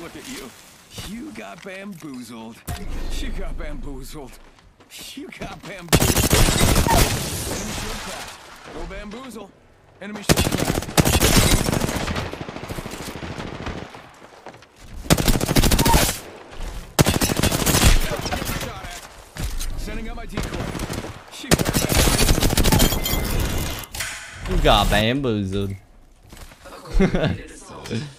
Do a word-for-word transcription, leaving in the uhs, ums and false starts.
Look at you. You got bamboozled. You got bamboozled. You got bamboozled. Enemy shield cracked. Go bamboozle. Enemy shield cracked. Shot at. Sending out my decoy. You got bamboozled. You got bamboozled.